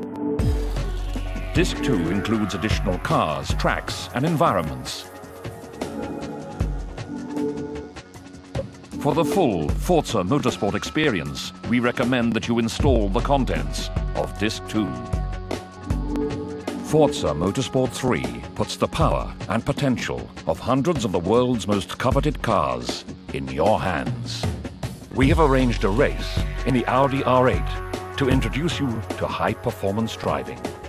Disc 2 includes additional cars, tracks, and environments. For the full Forza Motorsport experience, we recommend that you install the contents of Disc 2. Forza Motorsport 3 puts the power and potential of hundreds of the world's most coveted cars in your hands. We have arranged a race in the Audi R8 to introduce you to high-performance driving.